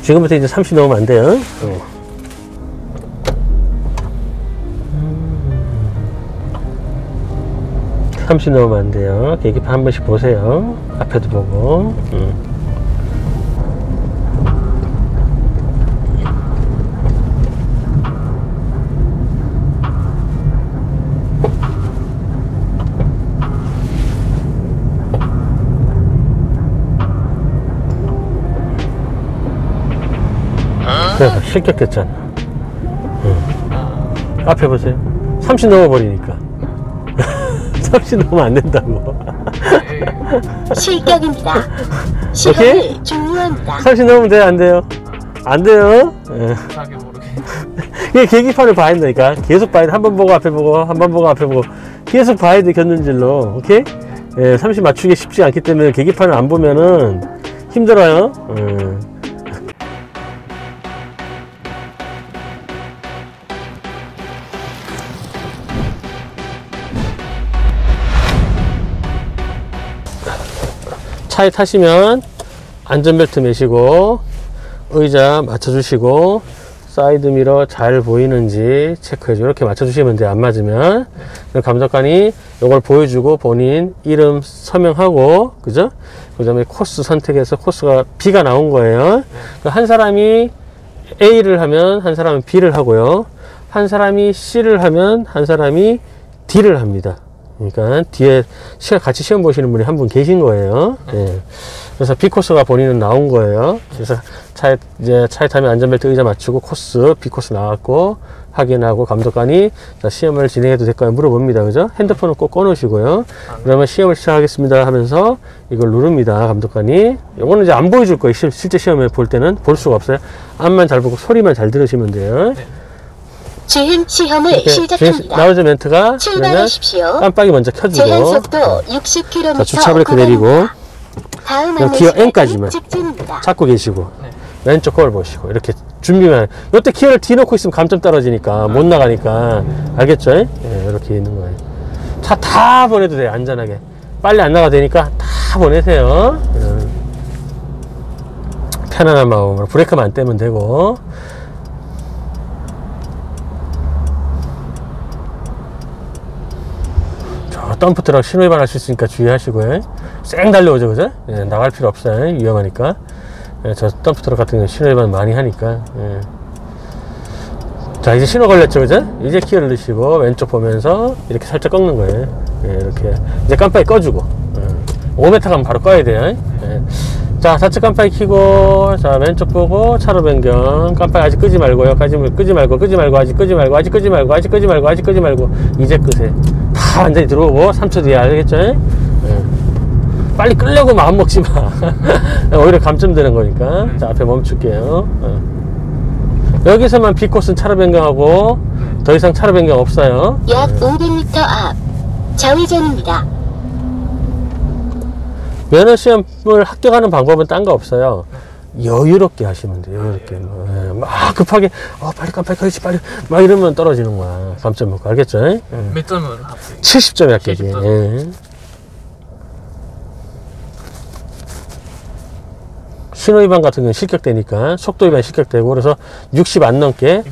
지금부터 이제 30 넣으면 안 돼요. 30 넣으면 안 돼요. 계기판 한 번씩 보세요. 앞에도 보고. 그래서 실격됐잖아. 앞에 보세요. 30 넘어버리니까. 30 넘으면 안 된다고. 실격입니다. 시험을 종료합니다. 30 넘으면 돼요? 안 돼요? 안 돼요? 이게 계기판을 봐야 된다니까. 계속 봐야 돼. 한 번 보고 앞에 보고, 한 번 보고 앞에 보고. 계속 봐야 돼, 견눈질로. 오케이? 예, 30 맞추기 쉽지 않기 때문에 계기판을 안 보면은 힘들어요. 차에 타시면 안전벨트 매시고 의자 맞춰주시고 사이드미러 잘 보이는지 체크해주고 이렇게 맞춰주시면 돼요. 안 맞으면 감독관이 이걸 보여주고 본인 이름 서명하고, 그죠? 그 다음에 코스 선택해서 코스가 B가 나온 거예요. 한 사람이 A를 하면 한 사람은 B를 하고요, 한 사람이 C를 하면 한 사람이 D를 합니다. 그러니까 뒤에 같이 시험 보시는 분이 한 분 계신 거예요. 예. 그래서 B 코스가 본인은 나온 거예요. 그래서 차에 타면 안전벨트 의자 맞추고 코스 B 코스 나왔고 확인하고 감독관이 자, 시험을 진행해도 될까요? 물어봅니다. 그죠? 핸드폰은 꼭 꺼놓으시고요. 그러면 시험을 시작하겠습니다 하면서 이걸 누릅니다. 감독관이. 요거는 이제 안 보여줄 거예요. 실제 시험에 볼 때는 볼 수가 없어요. 앞만 잘 보고 소리만 잘 들으시면 돼요. 주행 시험을 시작합니다. 나오죠 멘트가. 출발하십시오. 깜빡이 먼저 켜주고. 제한 속도 60km. 자, 주차 브레이크 내리고. 다음 기어 N까지만 직진입니다. 잡고 계시고. 왼쪽 거울 보시고 이렇게 준비만. 요때 기어를 뒤 놓고 있으면 감점 떨어지니까 못 나가니까. 알겠죠? 예, 이렇게 있는 거예요. 차 다 보내도 돼요. 안전하게. 빨리 안 나가도 되니까 다 보내세요. 편안한 마음으로 브레이크만 안 떼면 되고. 덤프트럭 신호위반 할 수 있으니까 주의하시고요. 쌩 달려오죠, 그죠? 예, 나갈 필요 없어요. 위험하니까. 예, 저 덤프트럭 같은 경우 신호위반 많이 하니까. 예. 자, 이제 신호 걸렸죠, 그죠? 이제 키를 넣으시고 왼쪽 보면서 이렇게 살짝 꺾는 거예요. 예, 이렇게. 이제 깜빡이 꺼주고. 5m 가면 바로 꺼야 돼요. 예. 자, 좌측 깜빡이 켜고, 자, 왼쪽 보고, 차로 변경. 깜빡이 아직 끄지 말고요. 끄지 말고, 아직 끄지 말고. 이제 끄세요. 다 완전히 들어오고, 3초 뒤에 알겠죠? 예. 빨리 끄려고 마음 먹지 마. 오히려 감점되는 거니까. 자, 앞에 멈출게요. 여기서만 B코스는 차로 변경하고, 더 이상 차로 변경 없어요. 약 500m 앞, 좌회전입니다. 면허시험을 합격하는 방법은 딴 거 없어요. 여유롭게 하시면 돼요. 여유롭게. 막 급하게 빨리 깜빡이 켜야지 빨리 막 이러면 떨어지는 거야. 감점 먹고. 알겠죠? 몇 점은 합격? 70점이 합격이. 70점. 예. 신호위반 같은 경우는 실격되니까 속도위반 실격되고 그래서 60 안 넘게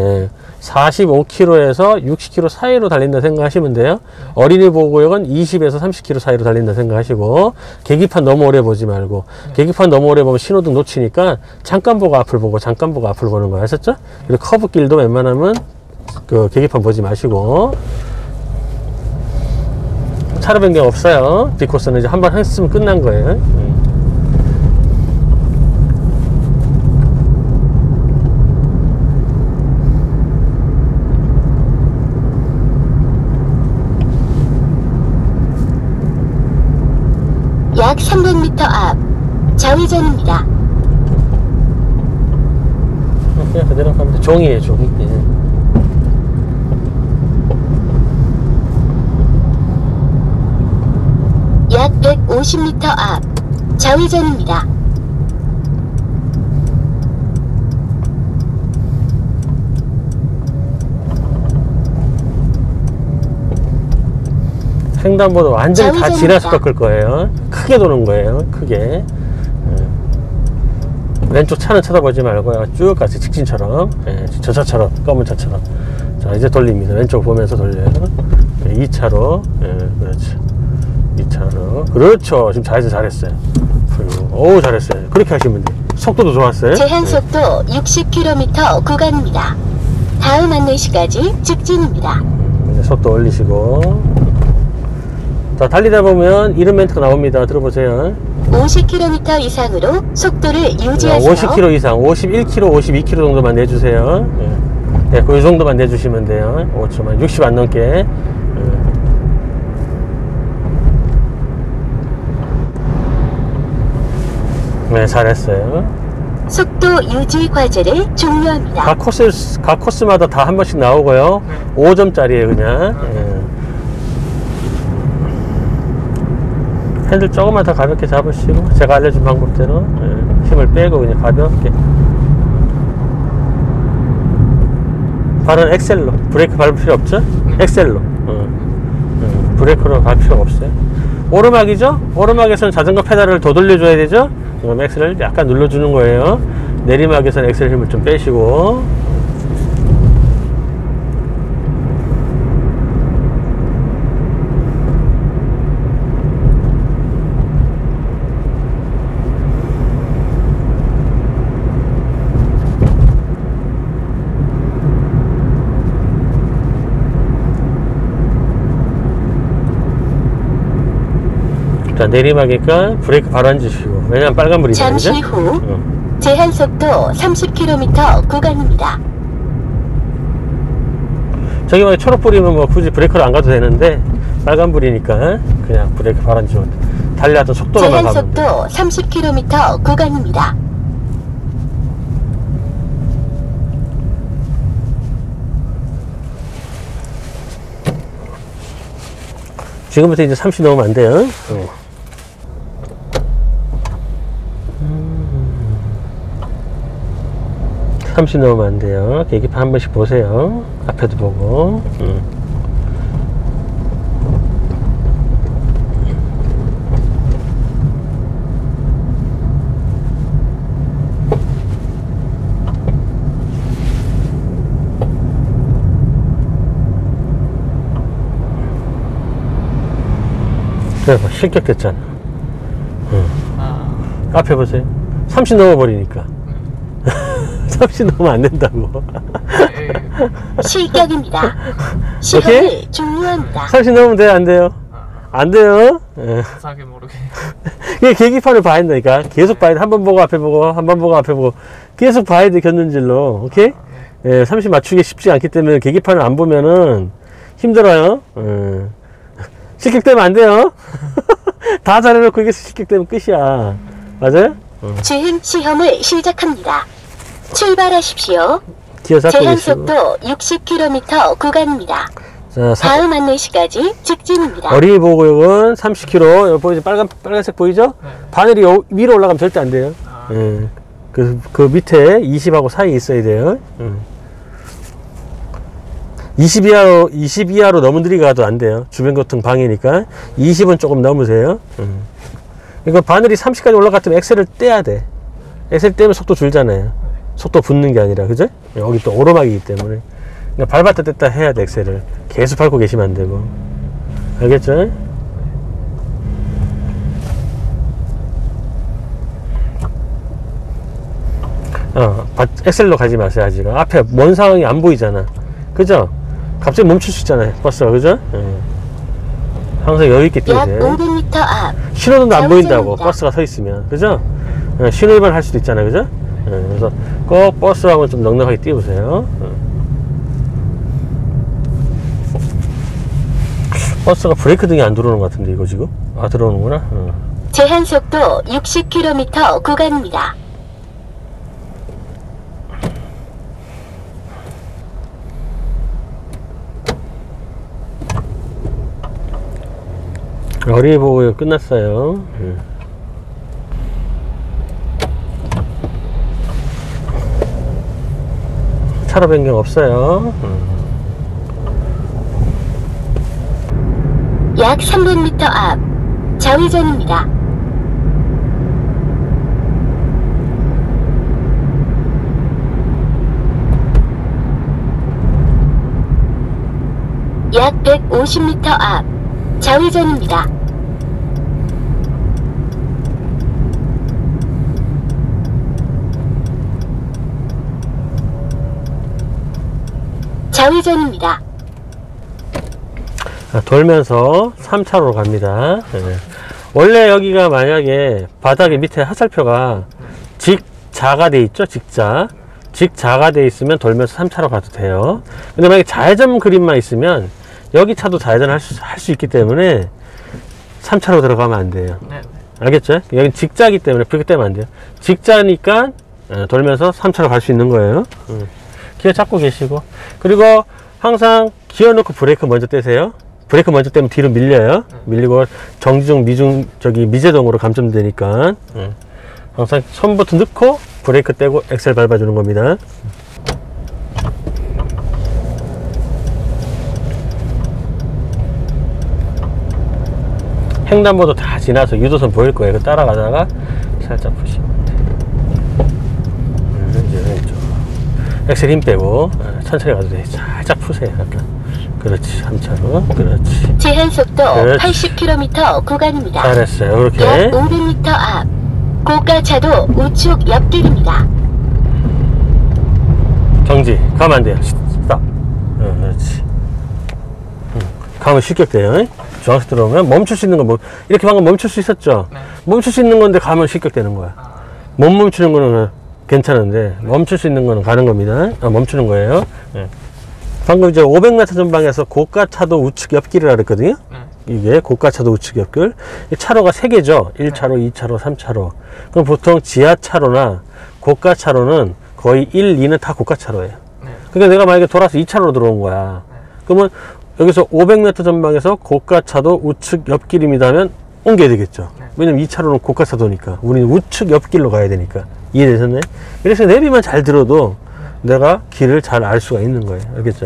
45km에서 60km 사이로 달린다 생각하시면 돼요. 어린이 보호구역은 20에서 30km 사이로 달린다 생각하시고 계기판 너무 오래 보지 말고 계기판 너무 오래 보면 신호등 놓치니까 잠깐 보고 앞을 보고 잠깐 보고 앞을 보는 거 아셨죠? 그리고 커브길도 웬만하면 그 계기판 보지 마시고 차로 변경 없어요. B코스는 이제 한번 했으면 끝난 거예요. 약 300m 앞, 좌회전입니다. 그냥 그대로 가면 돼. 종이에요, 종이. 약 150m 앞, 좌회전입니다. 횡단보도 완전히 다 지나서 꺾을 거예요. 크게 도는 거예요. 크게. 왼쪽 차는 쳐다보지 말고요. 쭉 가서 직진처럼, 예, 저 차처럼, 검은 차처럼. 자, 이제 돌립니다. 왼쪽 보면서 돌려요. 예, 2차로, 예, 그렇죠. 2차로. 그렇죠. 지금 잘했어요. 그리고, 오, 잘했어요. 그렇게 하시면 돼요. 속도도 좋았어요. 제한속도 60km 구간입니다. 다음 안내시까지 직진입니다. 이제 속도 올리시고. 자, 달리다 보면 이런 멘트가 나옵니다. 들어보세요. 50km 이상으로 속도를 유지하세요. 50km 이상, 51km, 52km 정도만 내주세요. 예, 그 정도만 내주시면 돼요. 5초만, 60 안 넘게. 네, 잘했어요. 속도 유지 과제를 종료합니다. 각 코스마다 다 한 번씩 나오고요. 5점짜리에요, 그냥. 핸들 조금만 더 가볍게 잡으시고, 제가 알려준 방법대로 힘을 빼고 그냥 가볍게. 발은 엑셀로. 브레이크 밟을 필요 없죠? 엑셀로. 브레이크로 갈 필요가 없어요. 오르막이죠? 오르막에서는 자전거 페달을 더 돌려줘야 되죠? 그럼 엑셀을 약간 눌러주는 거예요. 내리막에서는 엑셀 힘을 좀 빼시고. 자, 내리막이니까 브레이크 바로 앉으시고. 왜냐면 빨간불이잖아요. 잠시 후 제한속도 30km 구간입니다. 저기 만약에 초록불이면 뭐 굳이 브레이크를 안 가도 되는데 빨간불이니까 그냥 브레이크 바로 앉으면 돼. 달려왔던 속도로만 가면 돼. 제한속도 30km 구간입니다. 지금부터 이제 30 넘으면 안 돼요. 30 넘으면 안 돼요. 계기판 한 번씩 보세요. 앞에도 보고. 그래 봐, 실격됐잖아. 앞에 보세요. 30 넘어버리니까. 30 넘으면 안 된다고. 실격입니다. 시험을 종료합니다. 30 넘으면 돼요, 안 돼요? 안 돼요. 자세하게 모르게. 이게 계기판을 봐야 된다니까. 계속 봐야 돼. 한 번 보고 앞에 보고, 한 번 보고 앞에 보고. 계속 봐야 돼, 곁눈질로. 오케이? 예, 30 맞추기 쉽지 않기 때문에 계기판을 안 보면은 힘들어요. 실격되면 안 돼요. 다 잘해놓고 이게 실격되면 끝이야. 맞아요? 주행 시험을 시작합니다. 출발하십시오. 기어 잡고 계시고. 제한속도 60km 구간입니다. 자, 다음 안내시까지 직진입니다. 어린이 보호구역은 30km. 여기 보이죠? 빨간색 보이죠? 바늘이 위로 올라가면 절대 안 돼요. 그 밑에 20하고 사이에 있어야 돼요. 20 이하로 너무 느리게 가도 안 돼요. 주변 교통 방해니까. 20은 조금 넘으세요. 이거 바늘이 30까지 올라갔으면 엑셀을 떼야 돼. 엑셀 떼면 속도 줄잖아요. 속도 붙는 게 아니라, 그죠? 여기 또 오르막이기 때문에. 그러니까 밟았다 뗐다 해야 돼, 엑셀을. 계속 밟고 계시면 안 되고. 알겠죠? 엑셀로 가지 마세요, 아직. 앞에 먼 상황이 안 보이잖아. 그죠? 갑자기 멈출 수 있잖아요, 버스가. 그죠? 항상 여유있게 약 뛰세요. 500m 앞 신호등도 안 보인다고, 좌회전입니다. 버스가 서 있으면. 그죠? 신호 위반 할 수도 있잖아요. 그죠? 그래서 꼭 버스하고 좀 넉넉하게 띄우세요. 버스가 브레이크 등이 안 들어오는 것 같은데, 이거 지금? 아, 들어오는구나. 제한속도 60km 구간입니다. 어린이 보호구역 끝났어요. 차로 변경 없어요. 약 300m 앞 좌회전입니다. 약 150m 앞 좌회전입니다. 좌회전입니다. 돌면서 3차로로 갑니다. 네. 원래 여기가 만약에 바닥에 밑에 하살표가 직자가 돼 있죠. 직자가 돼 있으면 돌면서 3차로 가도 돼요. 근데 만약에 좌회전 그림만 있으면 여기 차도 좌회전 할 수 있기 때문에 3차로 들어가면 안 돼요. 네. 알겠죠? 여기 직자이기 때문에 브레이크 떼면 안 돼요. 직자니까 돌면서 3차로 갈 수 있는 거예요. 기어 잡고 계시고, 그리고 항상 기어 넣고 브레이크 먼저 떼세요. 브레이크 먼저 떼면 뒤로 밀려요. 밀리고 정지중 미제동으로 감점되니까 항상 손부터 넣고 브레이크 떼고 엑셀 밟아주는 겁니다. 횡단보도 다 지나서 유도선 보일 거예요. 그 따라가다가 살짝 푸시면 돼요. 이제 왼쪽. 엑셀 힘 빼고 천천히 가도 돼요. 살짝 푸세요. 약간. 그렇지. 3차로. 그렇지. 제한 속도 그렇지. 80km 구간입니다. 잘했어요. 약 그렇게. 500m 앞 고가차도 우측 옆길입니다. 정지. 가면 안 돼요. 스탑. 그렇지. 가면 실격돼요. 중앙선 들어오면 멈출 수 있는 거 뭐 이렇게 방금 멈출 수 있었죠. 네. 멈출 수 있는 건데 가면 실격되는 거야. 못 멈추는 거는 괜찮은데 멈출 수 있는 거는 가는 겁니다. 멈추는 거예요. 네. 방금 이제 500m 전방에서 고가차도 우측 옆길이라 그랬거든요. 네. 이게 고가차도 우측 옆길. 이 차로가 3개죠. 1차로, 2차로, 3차로. 그럼 보통 지하차로나 고가차로는 거의 1, 2는 다 고가차로예요. 네. 그러니까 내가 만약에 돌아서 2차로로 들어온 거야. 그러면 여기서 500m 전방에서 고가차도 우측 옆길입니다 하면 옮겨야 되겠죠. 네. 왜냐면 2차로는 고가차도니까. 우리는 우측 옆길로 가야 되니까. 이해되셨나요? 그래서 내비만 잘 들어도 내가 길을 잘 알 수가 있는 거예요. 알겠죠?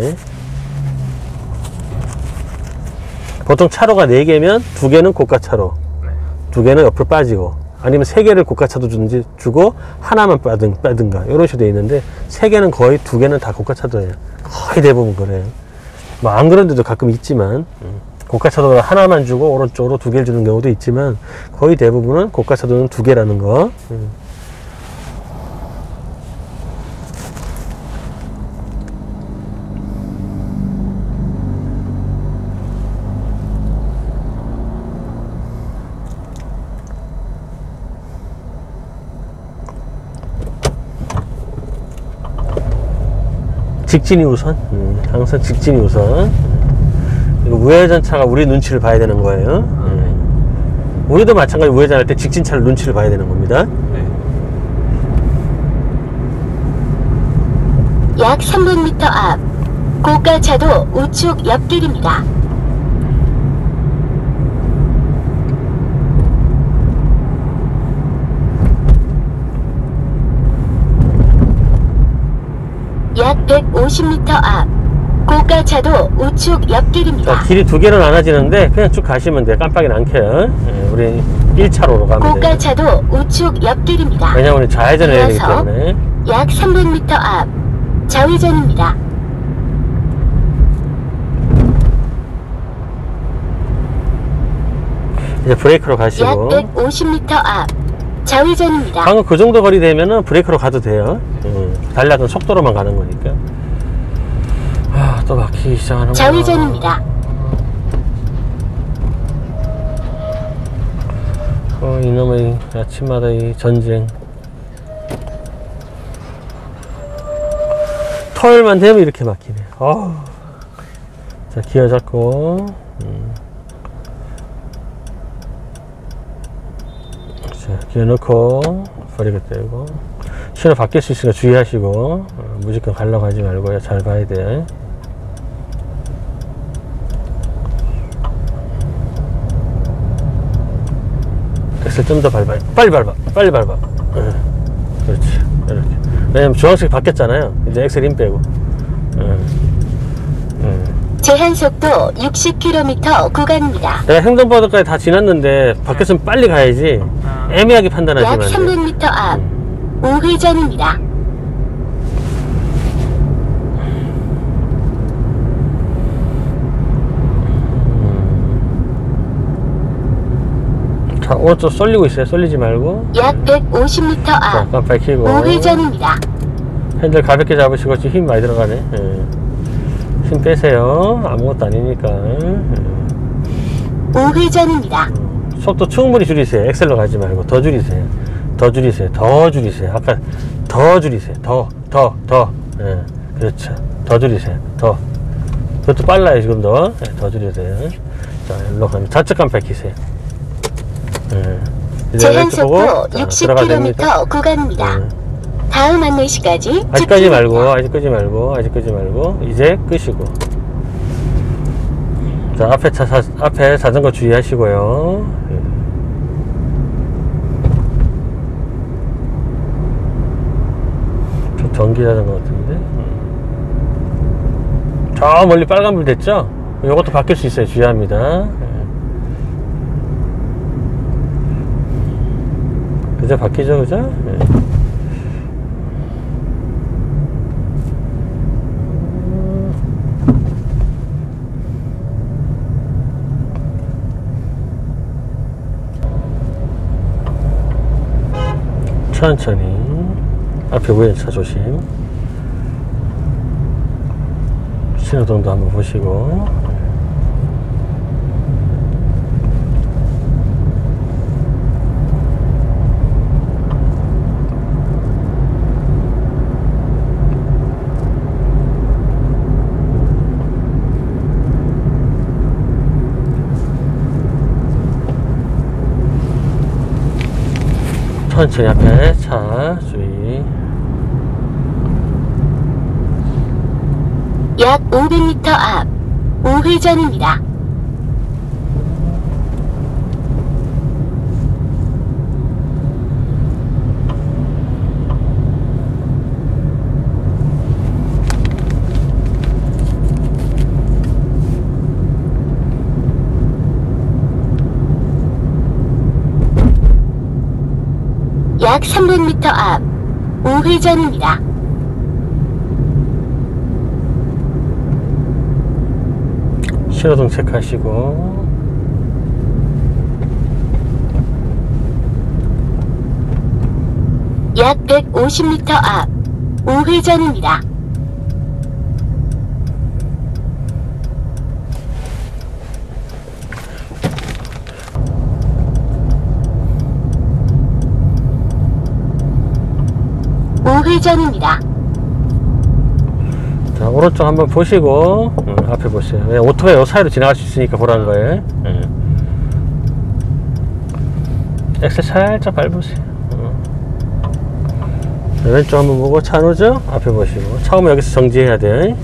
보통 차로가 4개면 2개는 고가차로, 네. 2개는 옆으로 빠지고, 아니면 3개를 고가차도 주고 하나만 빼든가 이런 식으로 되어 있는데 3개는 거의 2개는 다 고가차도예요. 거의 대부분 그래요. 뭐 안 그런 데도 가끔 있지만 고가차도를 하나만 주고 오른쪽으로 2개를 주는 경우도 있지만 거의 대부분은 고가차도는 2개라는 거. 직진이 우선. 항상 직진이 우선. 그리고 우회전차가 우리 눈치를 봐야 되는 거예요. 우리도 마찬가지 우회전할 때 직진차를 눈치를 봐야 되는 겁니다. 네. 약 300m 앞 고가차도 우측 옆길입니다. 약 150m 앞 고가차도 우측 옆길입니다. 자, 길이 2개는 나눠지는데 그냥 쭉 가시면 돼요. 깜빡이는 안 켜요. 우리 1차로로 가면 돼요. 고가차도 우측 옆길입니다. 왜냐면 우리 좌회전을 해야 되기 이어서 때문에. 약 300m 앞 좌회전입니다. 이제 브레이크로 약 가시고. 150m 앞 좌회전입니다. 방금 그 정도 거리 되면은 브레이크로 가도 돼요. 달려던 속도로만 가는 거니까. 아, 또 막히기 시작하는 거야. 좌회전입니다. 이놈의 아침마다 이 전쟁. 토요일만 되면 이렇게 막히네. 자, 기어 잡고. 자, 기어 넣고 브레이크 떼고. 신호 바뀔 수 있으니까 주의하시고. 무조건 가려고 하지 말고요. 잘 봐야 돼. 엑셀 좀 더 밟아요. 빨리 밟아. 그렇지. 이렇게. 왜냐면 주황색 바뀌었잖아요. 이제 엑셀 힘 빼고. 제한 속도 60km 구간입니다. 내가 횡단보도까지 다 지났는데 바뀌었으면 빨리 가야지. 애매하게 약 판단하시면 안 돼요. 300m 앞 우회전입니다. 자, 오른쪽 쏠리고 있어요. 쏠리지 말고. 약 150m 자, 앞 깜빡 켜고. 우회전입니다. 핸들 가볍게 잡으시고 지금 힘 많이 들어가네. 예. 힘 빼세요. 아무것도 아니니까. 우회전입니다. 속도 충분히 줄이세요. 엑셀로 가지 말고 더 줄이세요. 더 줄이세요. 더 줄이세요. 아까 더 줄이세요. 더. 예. 그렇죠. 더 줄이세요. 더. 그것도 빨라요. 지금 더. 예, 더 줄이세요. 자, 일로 가면 좌측 깜빡 켜세요. 예. 이제 제한 왼쪽 보고, 속도 자, 들어가야 됩니다. 60km 구간입니다. 예. 다음 안내시까지 아직 끄지 말고 이제 끄시고. 자, 앞에 자전거 주의하시고요. 저 전기 자전거 같은데. 저 멀리 빨간불 됐죠? 이것도 바뀔 수 있어요. 주의합니다. 그죠? 바뀌죠, 그죠? 천천히 앞에 우회차 조심. 신호등도 한번 보시고. 천천히 앞에 차 주의. 약 500m 앞 우회전입니다. 약 300m 앞 우회전입니다. 신호등 체크하시고. 약 150m 앞 우회전입니다. 우회전입니다. 자, 오른쪽 한번 보시고 앞에 보세요. 왜 오토바이 요 사이로 지나갈 수 있으니까 보라는 거예요. 엑셀 살짝 밟으세요. 왼쪽 한번 보고 차 안 오죠? 앞에 보시고. 차 오면 여기서 정지해야 돼.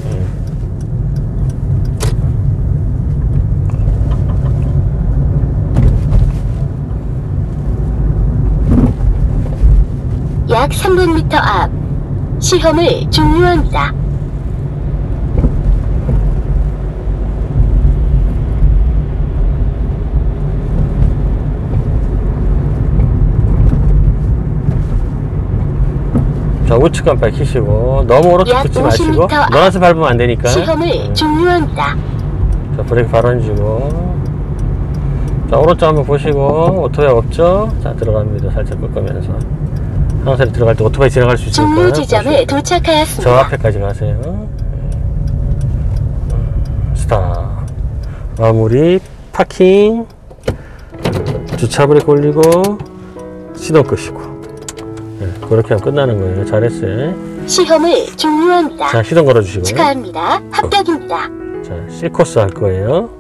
약 300m 앞 시험을 종료합니다. 자, 우측 깜빡 켜시고. 너무 오른쪽 약 붙지 마시고. 50m 앞 노란색 밟으면 안 되니까. 시험을 종료합니다. 자, 브레이크 바로 얹고. 자, 오른쪽 한번 보시고. 오토바이 없죠? 자, 들어갑니다. 살짝 꺾으면서. 항상 들어갈 때 오토바이 지나갈 수 있으니까. 종료 지점에 저 도착하였습니다. 앞에까지 가세요. 스탑. 마무리. 파킹. 주차 브레이크 올리고. 시동 끄시고. 그렇게 하면 끝나는 거예요. 잘했어요. 시험을 종료합니다. 자, 시동 걸어주시고요. 축하합니다. 합격입니다. 자, C코스 할 거예요.